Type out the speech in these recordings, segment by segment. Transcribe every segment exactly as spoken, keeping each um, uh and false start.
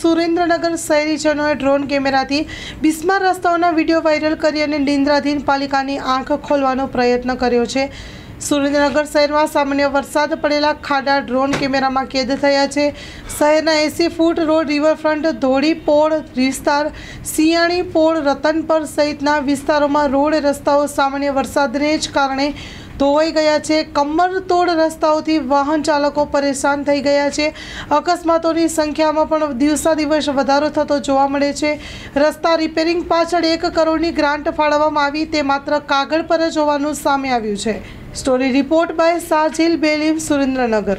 Surendranagar શહેરીજનોએ drone કેમેરાથી બિસ્માર રસ્તાઓના video viral કરી અને નિંદ્રાધીન પાલિકાની આંખ ખોલવાનો પ્રયત્ન કર્યો છે। સુરેન્દ્રનગર શહેરમાં સામાન્ય વરસાદ પડેલા ખાડા ડ્રોન કેમેરામાં કેદ થયા છે। શહેરના એસી ફૂટ રોડ રિવરફ્રન્ટ ધોળી પોળ વિસ્તાર સિયાણી પોળ રતનપર સહિતના વિસ્તારોમાં રોડ રસ્તાઓ સામાન્ય વરસાદને જ કારણે ધોવાઈ ગયા છે। કમરતોડ રસ્તાઓથી વાહન ચાલકો પરેશાન થઈ ગયા છે। અકસ્માતોની સંખ્યામાં પણ દિવસા દિવસ વધારો થતો જોવા મળે છે। રસ્તા રિપેરિંગ પાછળ એક કરોડની ગ્રાન્ટ ફાળવવામાં આવી તે માત્ર કાગળ પર જ હોવાનું સામે આવ્યું છે। Story report by Sajil Belim, Surendranagar.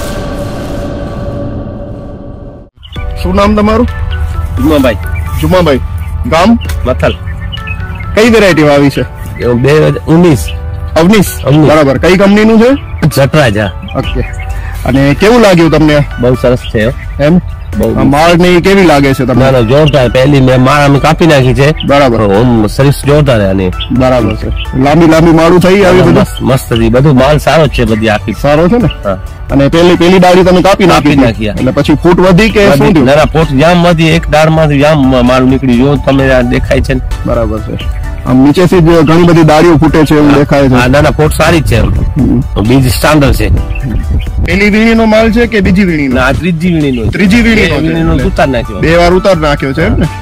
શું નામ તમારું? જુમાભાઈ। જુમાભાઈ, ગામ મથલ। કઈ વેરાયટી આવી છે? બે હજાર ઉન્નીસ। અવનીશ, બરાબર। કઈ કંપનીનું છે? જટરાજ। ઓકે, અને કેવું લાગ્યું તમને? બહુ સરસ છે એમ? માળ ની કેવી લાગે છે તમને? ના, જોરદાર। પહેલી મેં માળ અમે કાપી નાખી છે, બરાબર। ઓમ સર્વિસ જોરદાર આની, બરાબર છે। લાંબી લાંબી માળું થઈ આવી, બધું મસ્ત હતી, બધું માલ સારો છે, બધી આખી સારો છે ને? અને પેલી પેલી ડાળી તમે કાપી નાખી નાખી એટલે પછી ફૂટ વધી કે શું થયું? ના, ફૂટ જામ માંથી એક ડાળ માંથી જામ માલ નીકળી, જો તમે દેખાય છે, બરાબર છે। આમ નીચેથી જ ઘણી બધી ડાળીઓ ફૂટે છે એવું દેખાય છે। ના ના, ફૂટ સારી છે, બીજ સ્ટાન્ડર્ડ છે। પેલી વીણીનો માલ છે કે બીજી વીણીનો? ના, ત્રીજી વીણીનો। ત્રીજી વીણીનો ઉતાર નાખ્યો, બે વાર ઉતાર નાખ્યો છે એમ ને?